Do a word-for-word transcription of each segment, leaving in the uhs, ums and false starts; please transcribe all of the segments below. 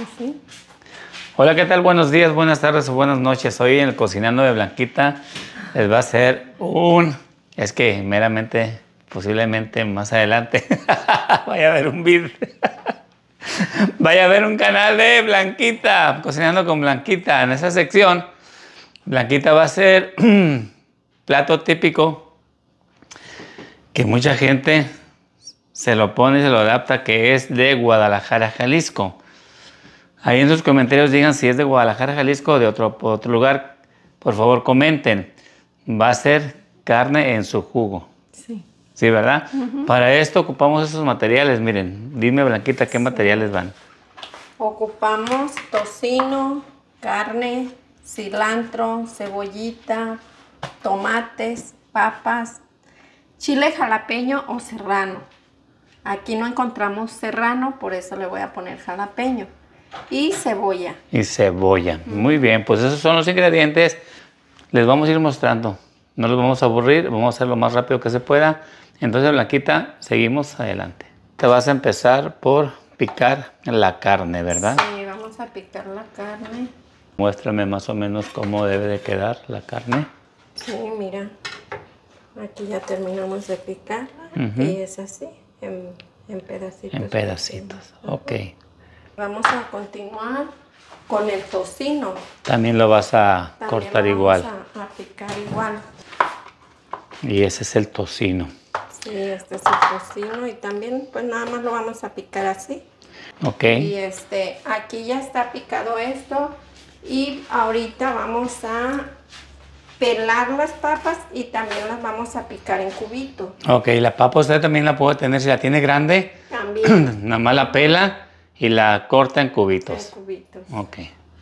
Sí. Hola, ¿qué tal? Buenos días, buenas tardes o buenas noches. Hoy en el Cocinando de Blanquita les va a hacer un... Es que meramente, posiblemente más adelante, vaya a haber un video. Vaya a haber un canal de Blanquita, Cocinando con Blanquita. En esa sección, Blanquita va a hacer un plato típico que mucha gente se lo pone y se lo adapta, que es de Guadalajara, Jalisco. Ahí en sus comentarios digan si es de Guadalajara, Jalisco o de otro, otro lugar. Por favor, comenten. Va a ser carne en su jugo. Sí. Sí, ¿verdad? Uh-huh. Para esto ocupamos esos materiales. Miren, dime, Blanquita, ¿qué Sí. materiales van? Ocupamos tocino, carne, cilantro, cebollita, tomates, papas, chile jalapeño o serrano. Aquí no encontramos serrano, por eso le voy a poner jalapeño. Y cebolla. Y cebolla. Muy bien, pues esos son los ingredientes. Les vamos a ir mostrando. No los vamos a aburrir, vamos a hacer lo más rápido que se pueda. Entonces, Blanquita, seguimos adelante. Te vas a empezar por picar la carne, ¿verdad? Sí, vamos a picar la carne. Muéstrame más o menos cómo debe de quedar la carne. Sí, mira. Aquí ya terminamos de picarla. Uh-huh. Y es así, en, en pedacitos. En pedacitos, uh-huh. Ok. Vamos a continuar con el tocino. También lo vas a También cortar lo igual. Vamos a, a picar igual. Y ese es el tocino. Sí, este es el tocino y también pues nada más lo vamos a picar así. Ok. Y este, aquí ya está picado esto y ahorita vamos a pelar las papas y también las vamos a picar en cubitos. Ok, la papa usted también la puede tener, si la tiene grande, También. nada más la pela y la corta en cubitos. En cubitos. Ok.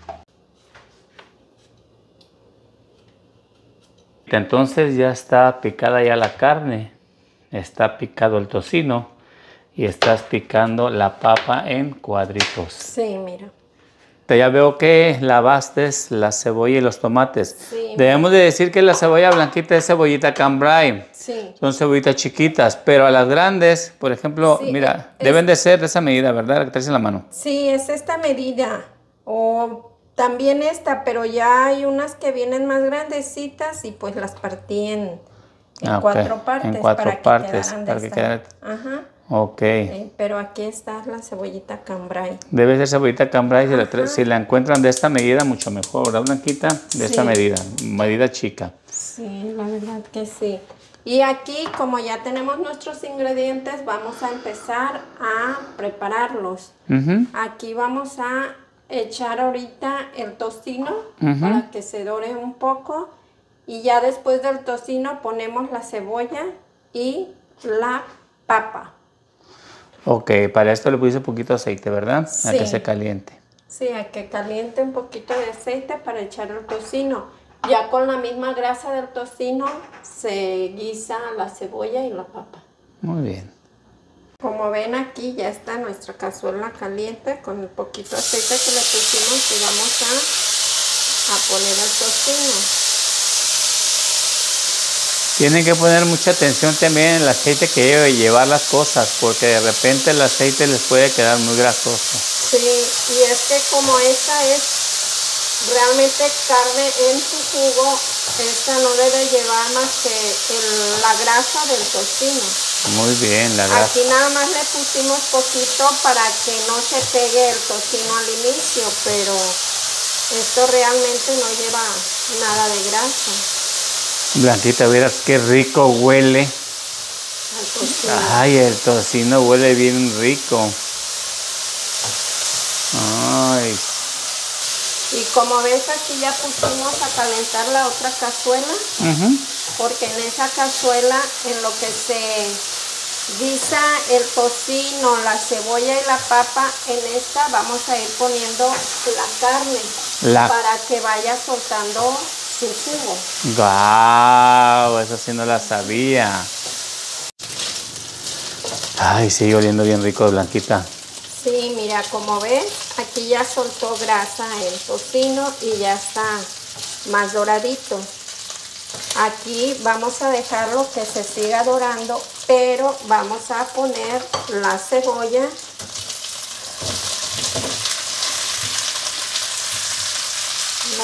Entonces ya está picada ya la carne, está picado el tocino y estás picando la papa en cuadritos. Sí, mira. Ya veo que lavaste la cebolla y los tomates. Sí, Debemos de decir que la cebolla Blanquita es cebollita cambray. Sí. Son cebollitas chiquitas, pero a las grandes, por ejemplo, Sí, mira, es, deben de ser de esa medida, ¿verdad? La que traes en la mano. Sí, es esta medida. O también esta, pero ya hay unas que vienen más grandecitas y pues las partí en, en Ah, cuatro okay. partes. En cuatro para partes. Que para que esta. quedara... Ajá. Ok. Eh, pero aquí está la cebollita cambray. Debe ser cebollita cambray. Si la, si la encuentran de esta medida, mucho mejor, ¿verdad, Blanquita? De Sí. esta medida, medida chica. Sí, la verdad que sí. Y aquí, como ya tenemos nuestros ingredientes, vamos a empezar a prepararlos. Uh-huh. Aquí vamos a echar ahorita el tocino uh-huh. para que se dore un poco. Y ya después del tocino ponemos la cebolla y la papa. Ok, para esto le puse un poquito de aceite, ¿verdad? Sí. A que se caliente. Sí, a que caliente un poquito de aceite para echar el tocino. Ya con la misma grasa del tocino se guisa la cebolla y la papa. Muy bien. Como ven, aquí ya está nuestra cazuela caliente con el poquito de aceite que le pusimos y vamos a, a poner el tocino. Tienen que poner mucha atención también en el aceite que debe llevar las cosas, porque de repente el aceite les puede quedar muy grasoso. Sí, y es que como esta es realmente carne en su jugo, esta no debe llevar más que el, la grasa del tocino. Muy bien, la grasa. Aquí nada más le pusimos poquito para que no se pegue el tocino al inicio, pero esto realmente no lleva nada de grasa. Blanquita, verás qué rico huele. Al tocino. Ay, el tocino huele bien rico. Ay. Y como ves, aquí ya pusimos a calentar la otra cazuela, Uh-huh. porque en esa cazuela, en lo que se guisa el tocino, la cebolla y la papa, en esta vamos a ir poniendo la carne La... para que vaya soltando su jugo. ¡Guau! Eso sí no la sabía. Ay, sigue oliendo bien rico, Blanquita. Sí, mira, como ves, aquí ya soltó grasa el tocino y ya está más doradito. Aquí vamos a dejarlo que se siga dorando, pero vamos a poner la cebolla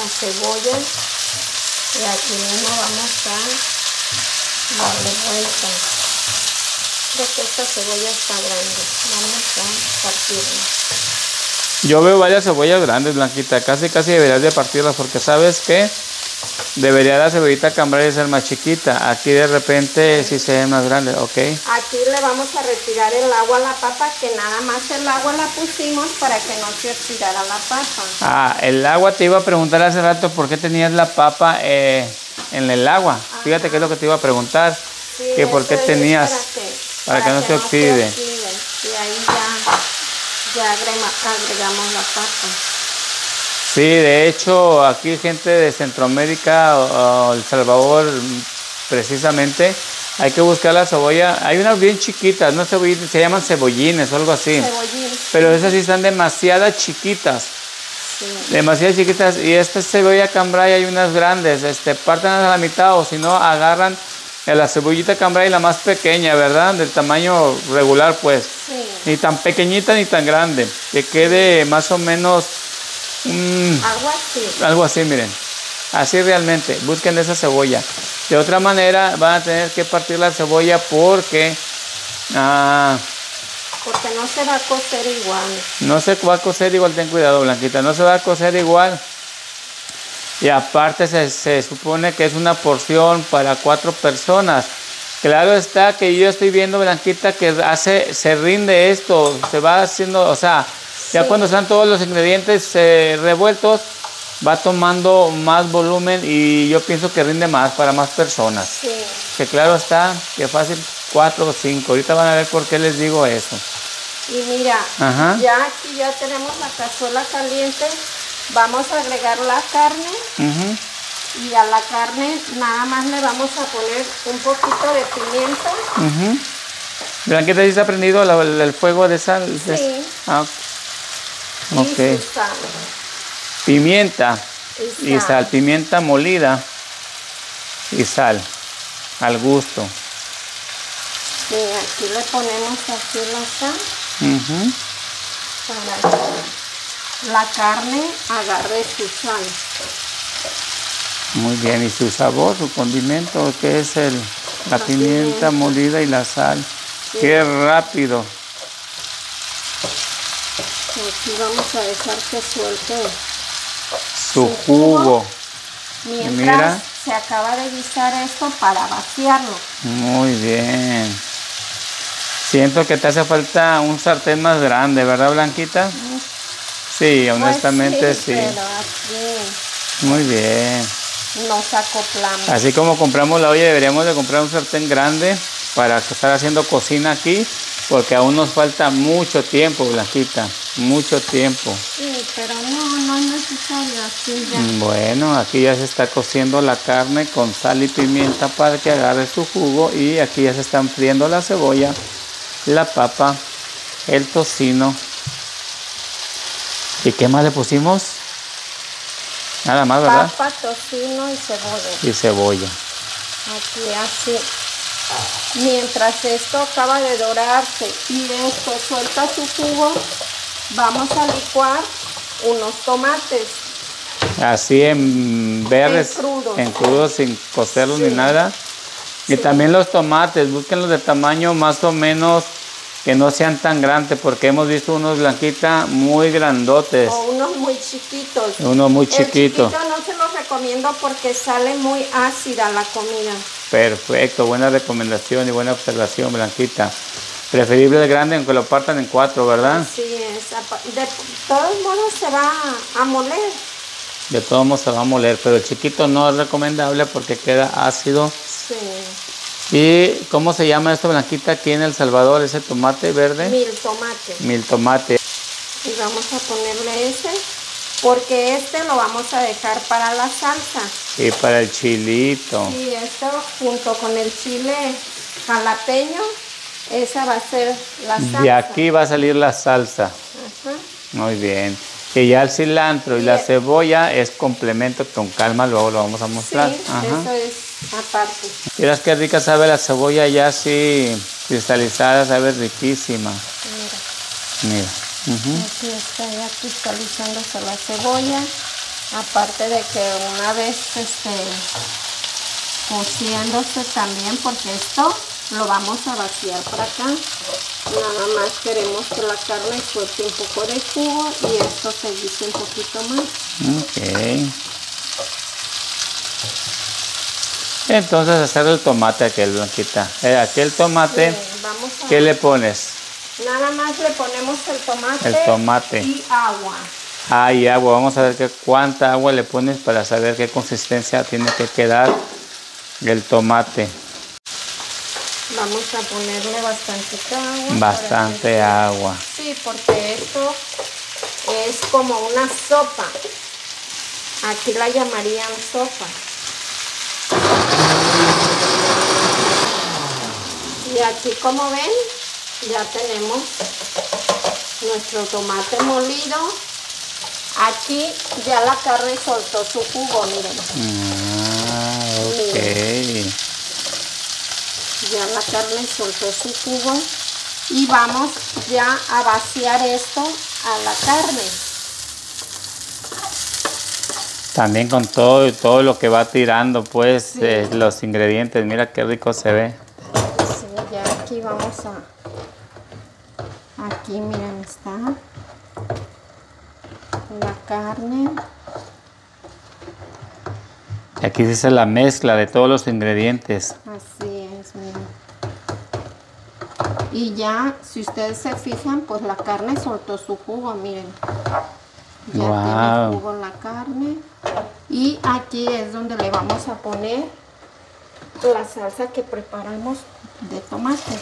la cebolla y aquí mismo vamos a darle vuelta. Creo que esta cebolla está grande, vamos a partirla. Yo veo varias cebollas grandes, Blanquita, casi casi deberías de partirlas porque sabes que debería la cebollita cambray ser más chiquita. Aquí de repente sí se ve más grande, ok. Aquí le vamos a retirar el agua a la papa, que nada más el agua la pusimos para que no se oxidara la papa. Ah, el agua, te iba a preguntar hace rato por qué tenías la papa eh, en el agua. Ajá. Fíjate qué es lo que te iba a preguntar, sí, que por qué tenías, para que, para para que no que se oxide. No se oxide. Y ahí ya, ya agregamos la papa. Sí, de hecho, aquí gente de Centroamérica o, o El Salvador, precisamente, hay que buscar la cebolla. Hay unas bien chiquitas, no cebollitas, se llaman cebollines o algo así. Cebollines. Pero esas sí están demasiado chiquitas. Sí. Demasiado chiquitas. Y esta cebolla cambray hay unas grandes. Este, parten a la mitad o si no, agarran la cebollita cambray la más pequeña, ¿verdad? Del tamaño regular, pues. Sí. Ni tan pequeñita ni tan grande. Que quede más o menos... Mm, algo así. Algo así, miren. Así realmente. Busquen esa cebolla. De otra manera van a tener que partir la cebolla porque... Ah, porque no se va a cocer igual. No se va a cocer igual, ten cuidado, Blanquita. No se va a cocer igual. Y aparte se, se supone que es una porción para cuatro personas. Claro está que yo estoy viendo, Blanquita, que hace, se rinde esto. Se va haciendo, o sea... Ya sí. Cuando están todos los ingredientes eh, revueltos, va tomando más volumen y yo pienso que rinde más para más personas. Sí. Que claro está, que fácil cuatro o cinco. Ahorita van a ver por qué les digo eso. Y mira, ajá, ya aquí ya tenemos la cazuela caliente. Vamos a agregar la carne. Uh-huh. Y a la carne nada más le vamos a poner un poquito de pimienta. Uh-huh. Blanquita, ¿sí se ha prendido la, el, el fuego de sal? Sí. Ah, ok. Y sal. Pimienta y sal. y sal, pimienta molida y sal al gusto. Sí, aquí le ponemos así la sal. Uh-huh. Para que la carne agarre su sal. Muy bien, y su sabor, su condimento, que es el, la, la pimienta, pimienta molida y la sal. Sí. ¡Qué rápido! Aquí vamos a dejar que suelte su jugo. jugo. Mientras Mira. se acaba de guisar esto para vaciarlo. Muy bien. Siento que te hace falta un sartén más grande, ¿verdad, Blanquita? Sí, honestamente pues sí. sí. Pero aquí muy bien. Nos acoplamos. Así como compramos la olla, deberíamos de comprar un sartén grande para estar haciendo cocina aquí. Porque aún nos falta mucho tiempo, Blanquita, mucho tiempo. Sí, pero no, no es necesario así ya. Bueno, aquí ya se está cociendo la carne con sal y pimienta para que agarre su jugo. Y aquí ya se están friendo la cebolla, la papa, el tocino. ¿Y qué más le pusimos? Nada más, ¿verdad? Papa, tocino y cebolla. Y cebolla. Aquí así. Mientras esto acaba de dorarse y esto suelta su jugo, vamos a licuar unos tomates. Así en verdes, en crudos, en crudos sin cocerlos sí. ni nada. Y sí. también los tomates, búsquenlos de tamaño más o menos que no sean tan grandes, porque hemos visto unos, Blanquita, muy grandotes. O unos muy chiquitos. Uno muy chiquito. El chiquito no se los recomiendo porque sale muy ácida la comida. Perfecto, buena recomendación y buena observación, Blanquita. Preferible el grande, aunque lo partan en cuatro, ¿verdad? Así es. De todos modos se va a moler. De todos modos se va a moler, pero el chiquito no es recomendable porque queda ácido. Sí. ¿Y cómo se llama esto, Blanquita, aquí en El Salvador, ese tomate verde? Mil tomate. Mil tomate. Y vamos a ponerle ese, porque este lo vamos a dejar para la salsa. Y para el chilito. Y esto junto con el chile jalapeño, esa va a ser la salsa. Y aquí va a salir la salsa. Ajá. Muy bien. Y ya el cilantro y, y la cebolla es complemento, con calma luego lo vamos a mostrar. Sí, Ajá. eso es aparte. Miras qué rica sabe la cebolla ya así cristalizada, sabe riquísima. Mira. Mira. Uh-huh. Aquí está ya cristalizándose la cebolla. Aparte de que una vez este, cociéndose también, porque esto lo vamos a vaciar para acá. Nada más queremos que la carne suelte un poco de jugo y esto se guise un poquito más. Ok. Entonces hacer el tomate aquel, Blanquita. Eh, aquel tomate, Bien, vamos a... ¿qué le pones? Nada más le ponemos el tomate, El tomate. y agua. Ah, y agua. Vamos a ver que cuánta agua le pones para saber qué consistencia tiene que quedar el tomate. Vamos a ponerle bastante agua. Bastante que... agua. Sí, porque esto es como una sopa. Aquí la llamarían sopa. Y aquí, como ven, ya tenemos nuestro tomate molido. Aquí ya la carne soltó su jugo, miren. Ah, ok. Miren. Ya la carne soltó su jugo. Y vamos ya a vaciar esto a la carne. También con todo, todo lo que va tirando, pues, Sí. eh, los ingredientes. Mira qué rico se ve. Sí, ya aquí vamos a... Aquí, miren, está la carne. Aquí dice la mezcla de todos los ingredientes. Así es, miren. Y ya, si ustedes se fijan, pues la carne soltó su jugo, miren. Ya Wow. tiene jugo la carne. Y aquí es donde le vamos a poner la salsa que preparamos de tomate.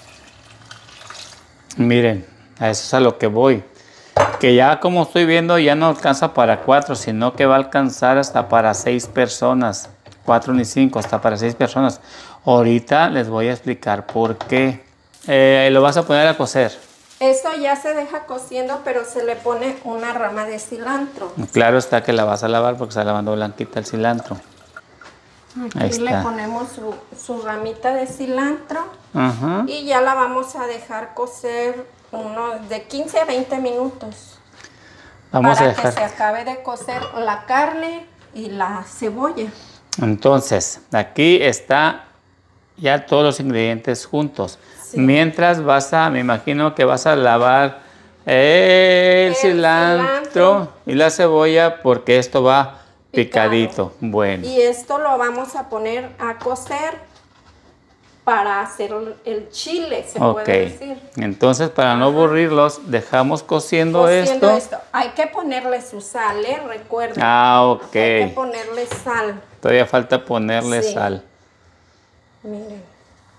Miren, a eso es a lo que voy. Que ya como estoy viendo ya no alcanza para cuatro, sino que va a alcanzar hasta para seis personas. Cuatro ni cinco, hasta para seis personas. Ahorita les voy a explicar por qué. Eh, lo vas a poner a cocer. Esto ya se deja cociendo, pero se le pone una rama de cilantro. Claro está que la vas a lavar porque está lavando Blanquita el cilantro. Ahí Aquí le está. ponemos su, su ramita de cilantro. Ajá. Y ya la vamos a dejar cocer unos de quince a veinte minutos. Vamos para a dejar. que se acabe de cocer la carne y la cebolla. Entonces, aquí está ya todos los ingredientes juntos. Sí. Mientras vas a, me imagino que vas a lavar el, El cilantro, cilantro. y la cebolla porque esto va picadito. Picado. Bueno. Y esto lo vamos a poner a cocer para hacer el chile, se Ok. puede decir. Entonces, para no aburrirlos, dejamos cociendo, Cociendo esto. esto. Hay que ponerle su sal, ¿eh? Recuerden. Ah, ok. Hay que ponerle sal. Todavía falta ponerle Sí. sal. Miren.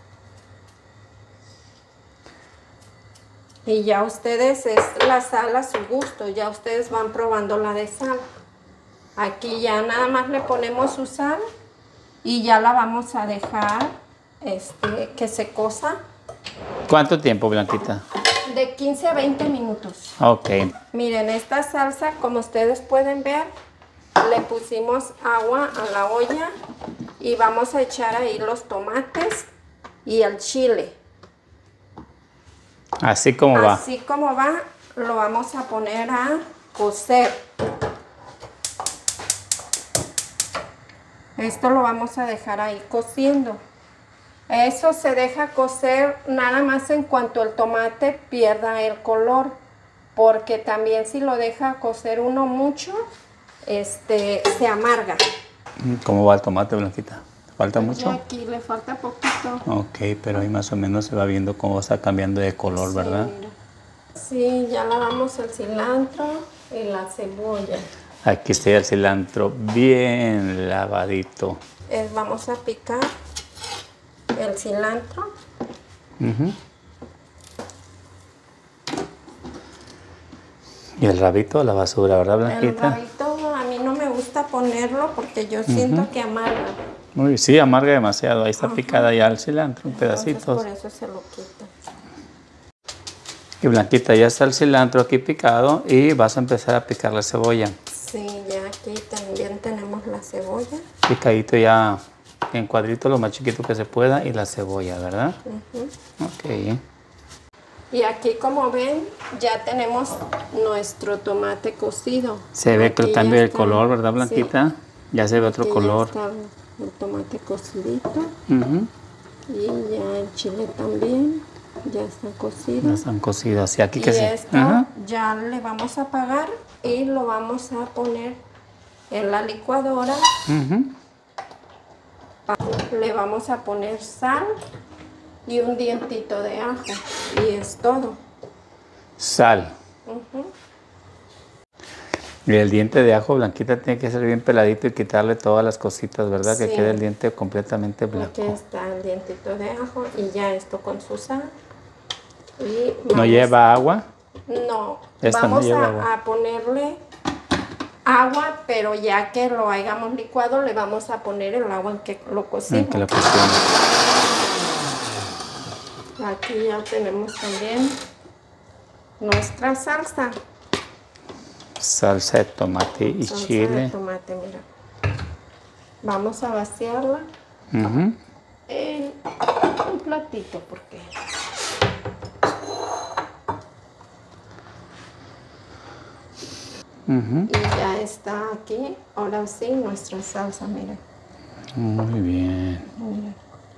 Y ya ustedes, es la sal a su gusto, ya ustedes van probando la de sal. Aquí ya nada más le ponemos su sal y ya la vamos a dejar este, que se cosa ¿Cuánto tiempo, Blanquita? de quince a veinte minutos. Ok. Miren, esta salsa, como ustedes pueden ver, le pusimos agua a la olla y vamos a echar ahí los tomates y el chile. Así como va. Así como va, lo vamos a poner a cocer. Esto lo vamos a dejar ahí cociendo. Eso se deja cocer nada más en cuanto el tomate pierda el color, porque también si lo deja cocer uno mucho, este, se amarga. ¿Cómo va el tomate, Blanquita? ¿Falta mucho? Y aquí le falta poquito. Ok, pero ahí más o menos se va viendo cómo está cambiando de color, Sí, ¿verdad? mira. Sí, ya lavamos el cilantro y la cebolla. Aquí está el cilantro bien lavadito. Eh, vamos a picar el cilantro. Uh-huh. Y el rabito a la basura, ¿verdad, El Blanquita? rabito a mí no me gusta ponerlo porque yo siento uh-huh. que amarga. Uy, sí, amarga demasiado. Ahí está uh-huh. picada ya el cilantro en pedacitos. Por eso se lo quita. Y Blanquita, ya está el cilantro aquí picado y vas a empezar a picar la cebolla. Sí, ya aquí también tenemos la cebolla. Picadito ya en cuadritos lo más chiquito que se pueda y la cebolla, ¿verdad? Uh-huh. Ok. Y aquí, como ven, ya tenemos nuestro tomate cocido. Se ve que Aquí cambia ya el está, color, ¿verdad, Blanquita? sí. Ya se ve otro Aquí color. ya está el tomate cocidito. Ujú. Y ya el chile también. Ya está cocido. Ya están cocidos. Y aquí Y que se... esto Ajá. ya le vamos a apagar y lo vamos a poner en la licuadora. Ujú. Le vamos a poner sal y un dientito de ajo. Y es todo. Sal. Ujú. Y el diente de ajo, Blanquita, tiene que ser bien peladito y quitarle todas las cositas, ¿verdad? Que Sí. quede el diente completamente Aquí blanco. está el dientito de ajo y ya esto con su sal. Y ¿No vamos- lleva agua? No, Esta no vamos lleva a, agua. a ponerle agua, pero ya que lo hayamos licuado, le vamos a poner el agua en que lo En cocimos. que lo cocine. Aquí ya tenemos también nuestra salsa. Salsa de tomate y Salsa de chile. tomate, mira. Vamos a vaciarla Ujú. en un platito, porque Ujú. y ya está aquí. Ahora sí, nuestra salsa, mira. Muy bien. Mira.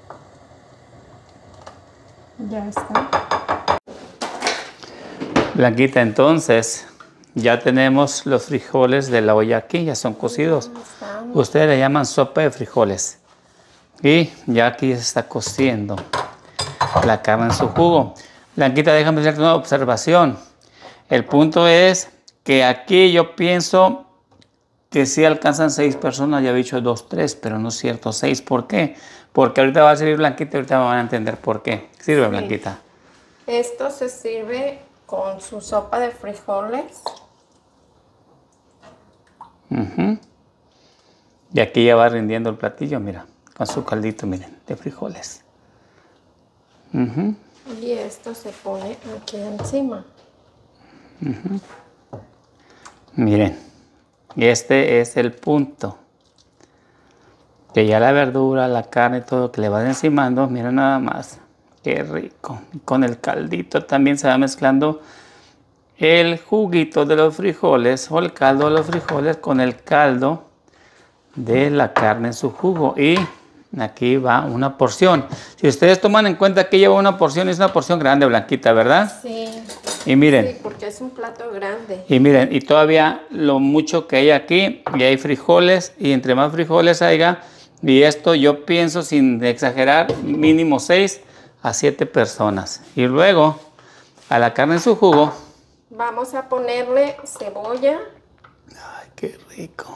Ya está. Blanquita, entonces ya tenemos los frijoles de la olla aquí, ya son cocidos. Ya están. Ustedes le llaman sopa de frijoles. Y ya aquí se está cociendo la carne en su jugo. Blanquita, déjame hacerte una observación. El punto es que aquí yo pienso que sí alcanzan seis personas, ya he dicho dos, tres, pero no es cierto, seis. ¿Por qué? Porque ahorita va a servir Blanquita y ahorita me van a entender por qué. Sirve, Sí. Blanquita. Esto se sirve con su sopa de frijoles. Ujú. Y aquí ya va rindiendo el platillo, mira, con su caldito, miren, de frijoles. Ujú. Y esto se pone aquí encima. Miren, y este es el punto. Que ya la verdura, la carne y todo que le va encimando, miren nada más. Qué rico. Con el caldito también se va mezclando el juguito de los frijoles o el caldo de los frijoles con el caldo de la carne en su jugo. Y aquí va una porción. Si ustedes toman en cuenta que lleva una porción, es una porción grande, Blanquita, ¿verdad? Sí. Y miren. Sí, porque es un plato grande. Y miren, y todavía lo mucho que hay aquí, y hay frijoles, y entre más frijoles haya, y esto yo pienso, sin exagerar, mínimo seis a siete personas. Y luego, a la carne en su jugo. Vamos a ponerle cebolla. Ay, qué rico.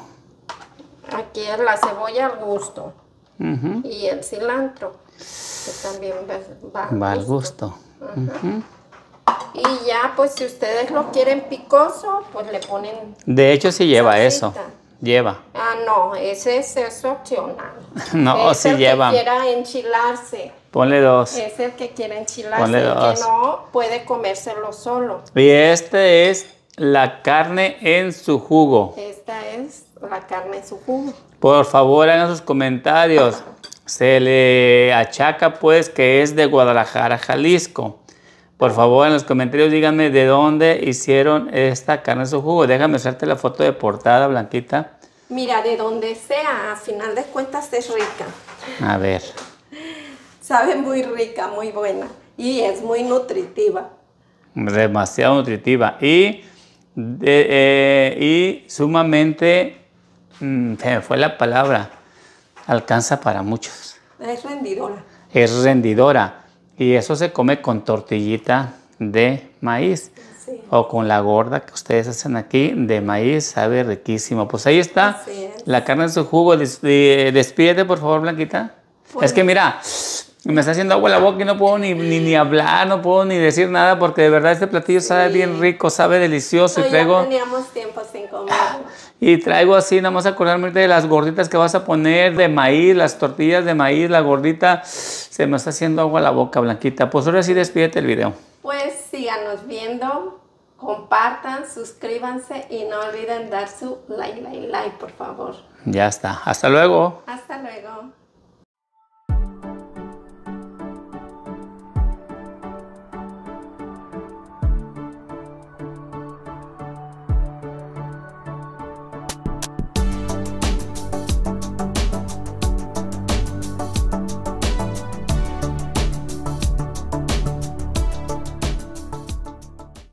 Aquí es la cebolla al gusto. Ujú. Y el cilantro, que también va, va al Va al gusto. gusto. Ujú. Y ya, pues si ustedes lo quieren picoso, pues le ponen... De hecho, sí lleva Salsita. eso. Lleva. Ah, no, ese es, es opcional. No, es sí el lleva. que quiera enchilarse. Ponle dos. Es el que quiera enchilarse. Ponle El dos. que no, puede comérselo solo. Y este es la carne en su jugo. Esta es la carne en su jugo. Por favor, hagan sus comentarios. Se le achaca pues que es de Guadalajara, Jalisco. Por favor, en los comentarios díganme de dónde hicieron esta carne en su jugo. Déjame hacerte la foto de portada, Blanquita. Mira, de donde sea, a final de cuentas es rica. A ver. Sabe muy rica, muy buena. Y es muy nutritiva. Demasiado nutritiva. Y, de- eh, y sumamente, mm, se me fue la palabra, alcanza para muchos. Es rendidora. Es rendidora. Y eso se come con tortillita de maíz. Sí. O con la gorda que ustedes hacen aquí de maíz, sabe riquísimo. Pues ahí está Así es. la carne en su jugo. Des- eh, Despídete, por favor, Blanquita. Pues- Es que mira, me está haciendo agua la boca y no puedo ni, ni, ni hablar, no puedo ni decir nada porque de verdad este platillo sabe Sí. bien rico, sabe delicioso. No, y traigo, ya teníamos tiempo sin comer. y traigo así, nada más acordarme ahorita de las gorditas que vas a poner de maíz, las tortillas de maíz, la gordita. Se me está haciendo agua la boca, Blanquita. Pues ahora sí despídete el video. Pues síganos viendo, compartan, suscríbanse y no olviden dar su like, like, like, por favor. Ya está. Hasta luego. Hasta luego.